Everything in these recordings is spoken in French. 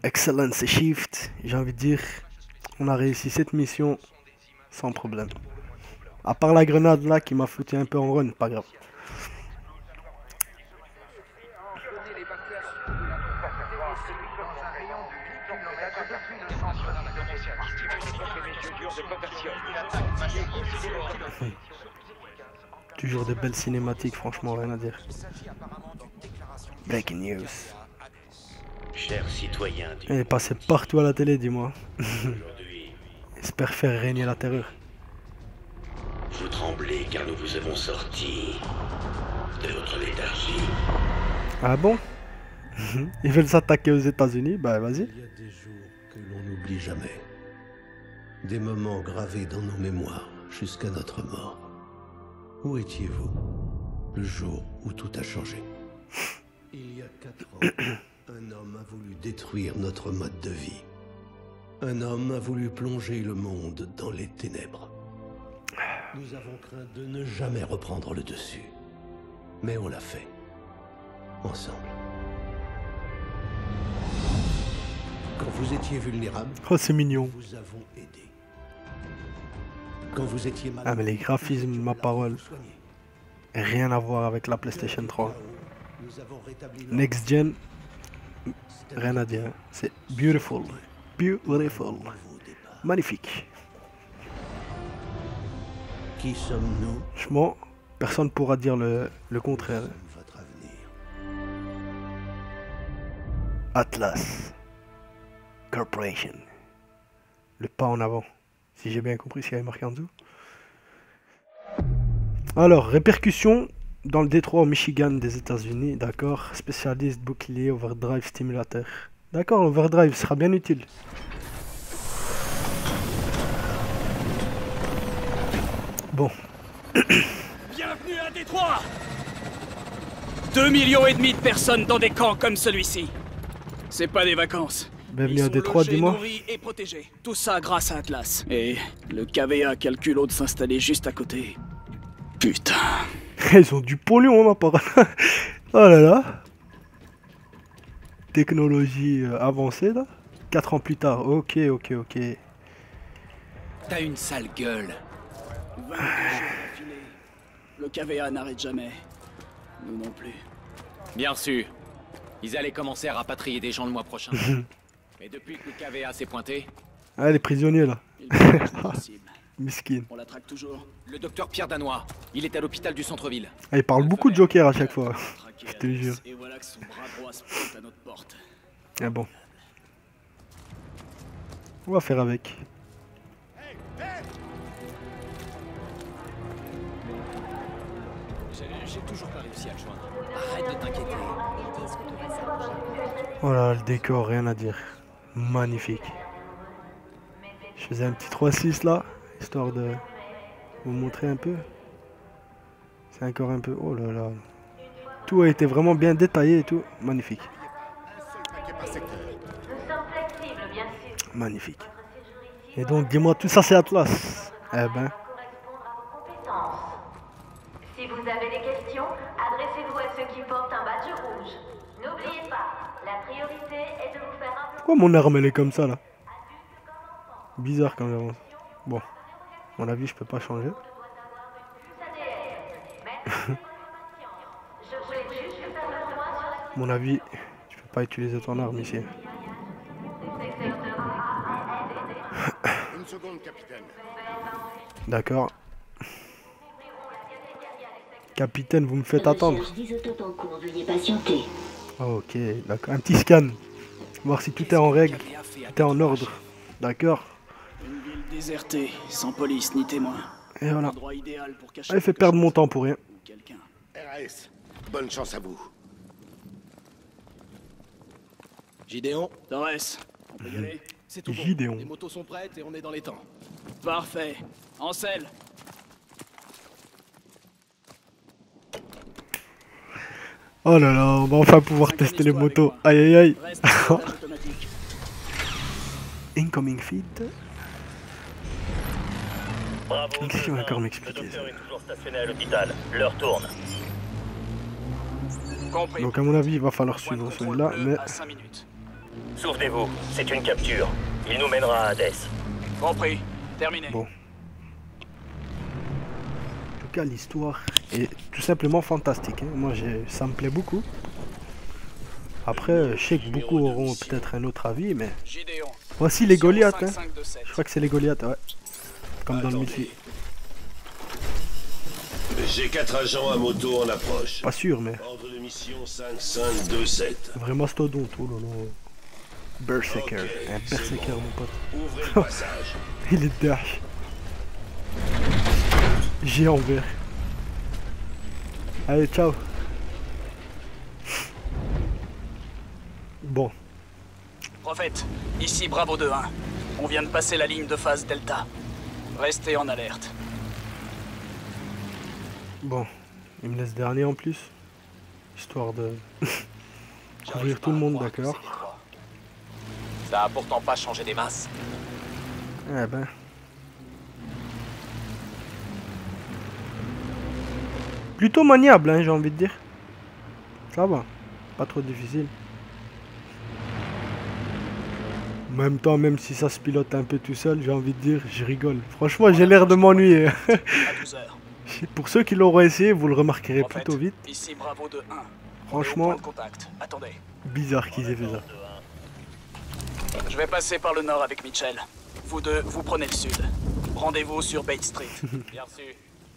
Excellence Shift, j'ai envie de dire, on a réussi cette mission sans problème. À part la grenade là qui m'a foutu un peu en run, pas grave. Toujours de belles cinématiques, franchement, rien à dire. Breaking news. Chers citoyens du Elle est passée partout à la télé, dis-moi. aujourd'hui, Espère faire régner la terreur. vous tremblez car nous vous avons sorti de votre léthargie. Ah bon? Ils veulent s'attaquer aux États-Unis? Bah vas-y. Il y a des jours que l'on n'oublie jamais. Des moments gravés dans nos mémoires jusqu'à notre mort. Où étiez-vous le jour où tout a changé? Il y a 4 ans, un homme a voulu détruire notre mode de vie. Un homme a voulu plonger le monde dans les ténèbres. Nous avons craint de ne jamais reprendre le dessus. Mais on l'a fait. Ensemble. Quand vous étiez vulnérable, Oh, c'est mignon. nous vous avons aidé. Quand vous étiez malade, Ah mais les graphismes, ma parole, vous soignez. rien à voir avec la PlayStation 3. Nous avons rétabli Next Gen, rien à dire. C'est beautiful. Beautiful. Magnifique. Qui sommes-nous? Franchement, personne ne pourra dire le contraire. Votre avenir. Atlas Corporation. Le pas en avant. Si j'ai bien compris ce qu'il y avait marqué en dessous. Alors, répercussions dans le détroit au Michigan des États-Unis. D'accord. Spécialiste bouclier overdrive stimulateur. D'accord, l'overdrive sera bien utile. Bon. Bienvenue à Détroit. 2,5 millions de personnes dans des camps comme celui-ci. C'est pas des vacances. Bienvenue Ils à sont Détroit, logés, dis-moi. nourris et protégés. Tout ça grâce à Atlas. Et le KVA calcule de s'installer juste à côté. Putain. Ils ont du pognon, ma parole. Oh là là. Technologie avancée, là. 4 ans plus tard. Ok, ok, ok. T'as une sale gueule. 22 jours d'affilée. Le KVA n'arrête jamais. Nous non plus. Bien sûr. Ils allaient commencer à rapatrier des gens le mois prochain. Mais depuis que le KVA s'est pointé, Ah, les prisonniers, là. Il est impossible. Miskin. On la traque toujours. le docteur Pierre Danois, il est à l'hôpital du centre-ville. Ah, il parle beaucoup de Joker à chaque fois. Traqué Je te Alex, jure. Et voilà que son bras droit se pointe à notre porte. Ah bon. On va faire avec. J'ai toujours pas réussi à le joindre. Arrête de t'inquiéter. Oh là, le décor, rien à dire. Magnifique. Je faisais un petit 3-6 là, histoire de vous montrer un peu. C'est encore un peu... Oh là là. Tout a été vraiment bien détaillé et tout. Magnifique. Nous sommes flexibles, bien sûr. Magnifique. Et donc, dis-moi, tout ça c'est Atlas. Eh ben, Correspondre à vos compétences. Si vous avez des questions, adressez-vous à ceux qui portent un badge rouge. N'oubliez pas, la priorité est de vous faire un peu pourquoi mon arme elle est comme ça là? Bizarre quand même. Bon, à mon avis, je peux pas changer. ADN. Je voulais juste faire le point sur la À mon avis, je peux pas utiliser ton arme ici. Une seconde, capitaine. D'accord. Capitaine, vous me faites attendre. Recherche d'isotope en cours, veuillez patienter. Ok, d'accord. Un petit scan. Voir si tout est en règle, tout est en ordre. D'accord. Une ville désertée, sans police ni témoin. Et voilà. Endroit idéal pour cacher Elle fait quelque perdre mon chose temps pour rien. ou quelqu'un. RAS, bonne chance à vous. Gideon, Torres, on peut y aller? C'est tout bon. Gideon. Les motos sont prêtes et on est dans les temps. Parfait. Ansel, Oh là là, on va enfin pouvoir tester les motos. Aïe aïe aïe. reste en pilotage automatique. Incoming feed. Bravo, Qu'est-ce qu'il va encore le m'expliquer ça? docteur est toujours stationné à l'hôpital. L'heure tourne. Compris. Donc à mon avis, il va falloir Point de suivre contrôle celui-là, bleu mais à 5 minutes. Souvenez-vous, c'est une capture. Il nous mènera à Hades. Compris. Terminé. Bon. En tout cas, l'histoire est tout simplement fantastique. Hein. Moi, ça me plaît beaucoup. Après, je sais que beaucoup auront peut-être un autre avis, mais... Gideon. Voici les Goliaths, hein. 5527. Je crois que c'est les Goliaths, ouais. Comme dans le multi. J'ai 4 agents à moto en approche. Pas sûr, mais... Ordre de mission 5527. Vrai mastodonte, oh là là. Berserker. Ok, Un c'est berserker, bon. mon pote. Ouvrez le passage. Il est dash. Géant vert. Allez, ciao. Bon. Prophète, ici Bravo 2-1. On vient de passer la ligne de phase Delta. Restez en alerte. Bon. Il me laisse dernier en plus. Histoire de... couvrir tout le monde, d'accord. Ça a pourtant pas changé des masses. Eh ben... plutôt maniable, hein, j'ai envie de dire. Ça va. Pas trop difficile. En même temps, même si ça se pilote un peu tout seul, j'ai envie de dire, je rigole. Franchement, j'ai l'air de m'ennuyer. À 12h. Pour ceux qui l'auront essayé, vous le remarquerez Prophète, plutôt vite. Ici Bravo 2-1. Franchement, On est au point de contact. Attendez. bizarre qu'ils aient fait ça. Je vais passer par le nord avec Mitchell. Vous deux, vous prenez le sud. Rendez-vous sur Bait Street. Bien reçu.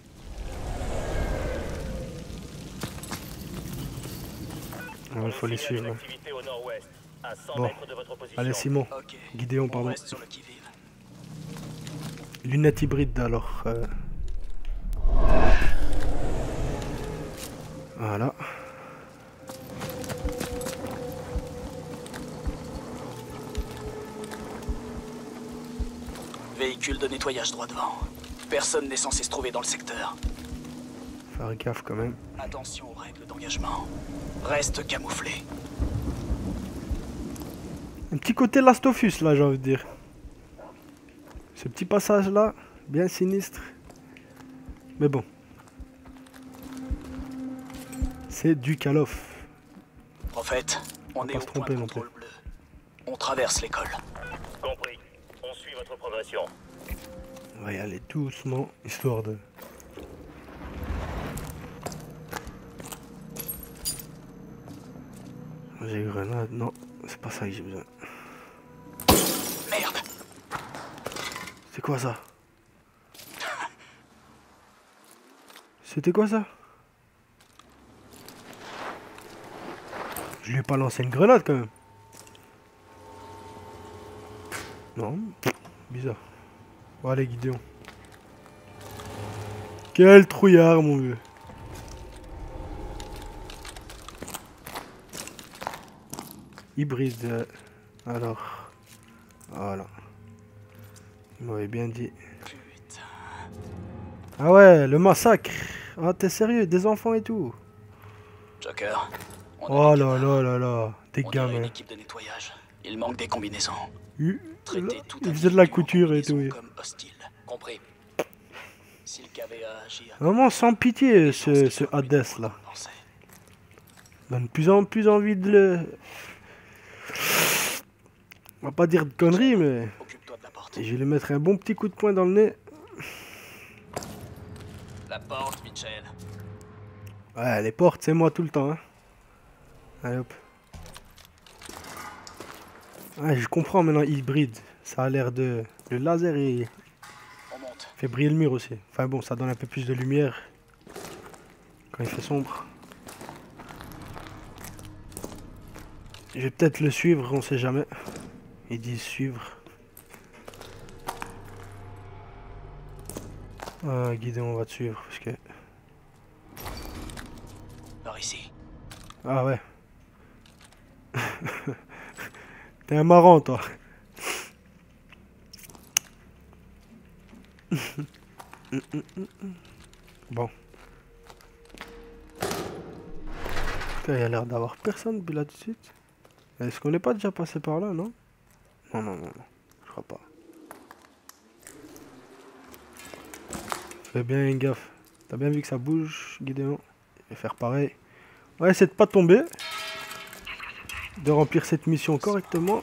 Il faut les suivre. Hein. Activité au nord-ouest, à 100 Bon. mètres de votre position. Allez, Simon. Ok. Gideon, On pardon. reste sur le qui-vive. Lunette hybride, alors. Voilà. Véhicule de nettoyage droit devant. Personne n'est censé se trouver dans le secteur. Faire gaffe quand même. Attention aux règles d'engagement. Reste camouflé. Un petit côté Last of Us, là, j'ai envie de dire. Ce petit passage-là, bien sinistre. Mais bon. C'est du Call of. Prophète, on est pas au se point tromper de non contrôle bleu. On traverse l'école. Compris. On suit votre progression. On va y aller doucement, histoire de... J'ai une grenade, non, c'est pas ça que j'ai besoin. Merde. C'est quoi ça? C'était quoi ça? Je lui ai pas lancé une grenade quand même. Non, bizarre. Bon, allez, Gideon. Quel trouillard, mon vieux. Hybride. Alors. Voilà. Il m'avait bien dit. Putain. Ah ouais, le massacre. Ah, t'es sérieux, des enfants et tout. Joker. Oh là là là là. Des On dirait une gamins. équipe de nettoyage. Il manque des combinaisons. Il Traiter tout faisait de la individu en couture et tout. combinaison Oui. comme hostile. Compris. Si le KVA agit à... Vraiment sans pitié, ce Hades là. Donne de plus en plus envie de le... On va pas dire de conneries, mais... Occupe-toi de la porte. Je vais lui mettre un bon petit coup de poing dans le nez. La porte, Mitchell. Ouais, les portes, c'est moi tout le temps. Hein. Allez hop. Ouais, je comprends maintenant, hybride. Ça a l'air de... Le laser, il On monte. fait briller le mur aussi. Enfin bon, ça donne un peu plus de lumière. Quand il fait sombre. Je vais peut-être le suivre, on sait jamais. Ils disent suivre. Ah, Gideon, on va te suivre parce que... Par ici. Ah ouais. T'es un marrant, toi. Bon. Il y a l'air d'avoir personne depuis là tout de suite. Est-ce qu'on n'est pas déjà passé par là, non? Non, non, non, non. Je crois pas. Fais bien gaffe. T'as bien vu que ça bouge, Gideon? Je vais faire pareil. Ouais, essaie de pas tomber. de remplir cette mission correctement.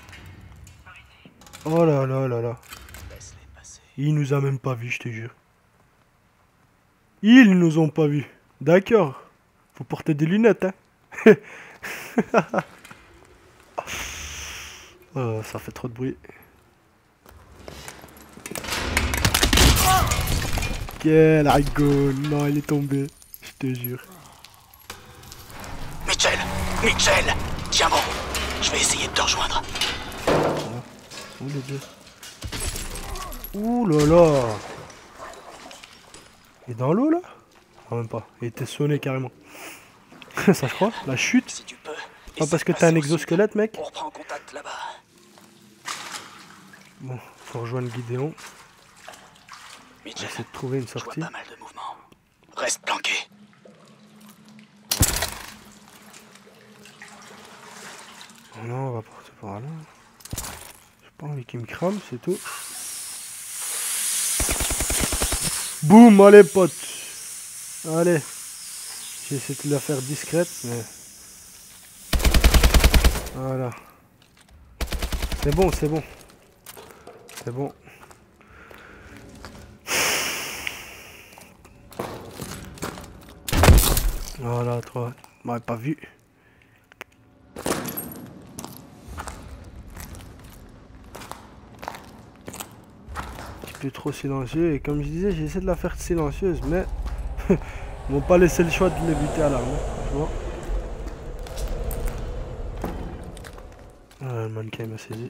Oh là là là là. Il nous a même pas vu, je te jure. Ils nous ont pas vu. D'accord. Faut porter des lunettes, hein. Oh, ça fait trop de bruit. Quel rigo. Non, il est tombé. Je te jure. Mitchell! Mitchell! Tiens bon, je vais essayer de te rejoindre. Où les deux? Ouh là là. Il est dans l'eau là? Non, même pas. Il était sonné carrément. Ça je crois? La chute? Si tu peux. Pas parce que t'as un exosquelette, mec? On reprend contact là-bas. Bon, faut rejoindre Gideon. On va Mitchell, essayer de trouver une je vois sortie. pas mal de mouvements. Reste planqué. Oh non, on va partir par là. J'ai pas envie qu'il me crame, c'est tout. Boum, allez potes. Allez. J'ai essayé de la faire discrète, mais... Voilà. C'est bon, c'est bon. C'est bon. Voilà, toi. Tu m'avais pas vu. Un petit peu trop silencieux. Et comme je disais, j'ai essayé de la faire silencieuse, mais... Ils m'ont pas laissé le choix de les buter à l'arme, franchement. Ah, le mannequin m'a saisi.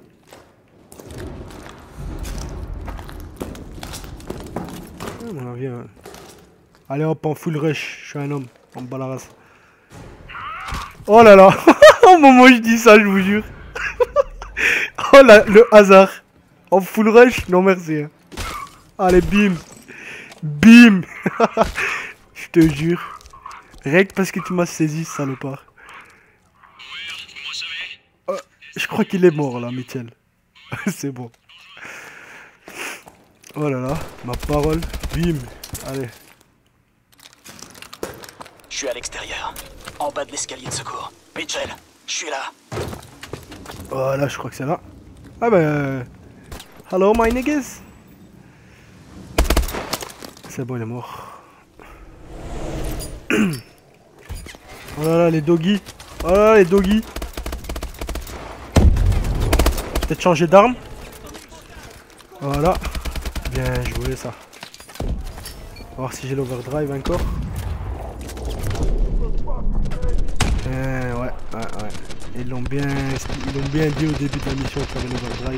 Ah, mon avis, hein. Allez hop, en full rush, je suis un homme, on me bat la race. Oh là là. Au moment où je dis ça, je vous jure. Oh là, le hasard. En full rush, non merci. Hein. Allez, bim. Bim. Je te jure. Rien que parce que tu m'as saisi, salopard. Je crois qu'il est mort là, Mitchell. C'est bon. Oh là là, ma parole. Bim. Allez. Je suis à l'extérieur, en bas de l'escalier de secours. Mitchell, je suis là. Oh là, je crois que c'est là. Ah bah... Hello my niggas. C'est bon, il est mort. Oh là là, les doggies. Oh là là, les doggies. Peut-être changer d'arme. Voilà. Bien joué ça. On va voir si j'ai l'overdrive encore. Ouais. Ils l'ont bien dit au début de la mission qu'il y avait l'overdrive.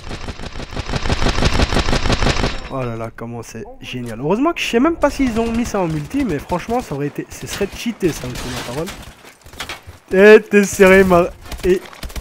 Oh là là, comment c'est génial. Heureusement que je sais même pas s'ils ont mis ça en multi, mais franchement, ça aurait été... Ce serait cheaté, ça, aussi, ma parole. Eh, t'es serré, ma... Et...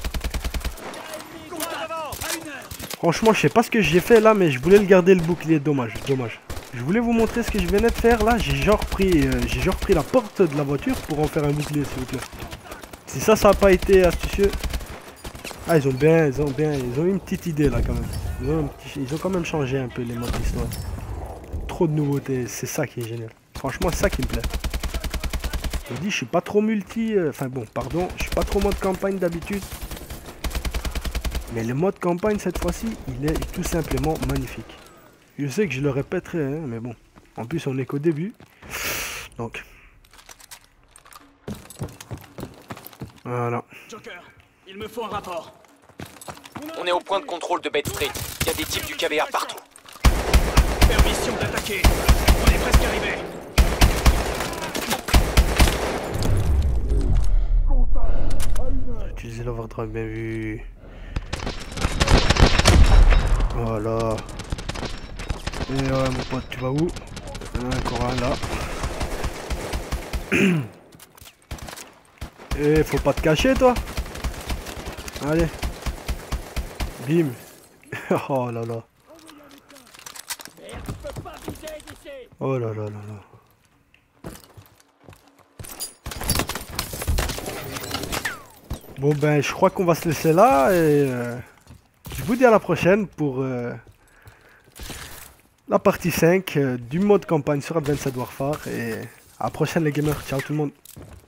Franchement, je sais pas ce que j'ai fait là, mais je voulais le garder le bouclier. Dommage. Je voulais vous montrer ce que je venais de faire là. J'ai genre pris la porte de la voiture pour en faire un bouclier, s'il vous plaît. Si ça n'a pas été astucieux. Ah, ils ont eu une petite idée là quand même. Ils ont quand même changé un peu les modes d'histoire. Trop de nouveautés, c'est ça qui est génial. Franchement, c'est ça qui me plaît. Je vous dis, je suis pas trop multi. Enfin bon, pardon, je suis pas trop mode campagne d'habitude. Mais le mode campagne cette fois-ci, il est tout simplement magnifique. Je sais que je le répéterai, hein, mais bon. En plus, on est qu'au début. Donc. Voilà. Joker, il me faut un rapport. On est au point de contrôle de Bed Street. Il y a des types du KVA partout. Permission d'attaquer. On est presque arrivé. J'ai utilisé l'overdrive, bien vu. Voilà. Et ouais, mon pote, tu vas où? Encore un là. Et faut pas te cacher, toi. Allez. Bim. Oh là là. Oh là là là là. Bon ben, je crois qu'on va se laisser là et je vous dis à la prochaine pour la partie 5 du mode campagne sur Advanced Warfare et à la prochaine les gamers. Ciao tout le monde.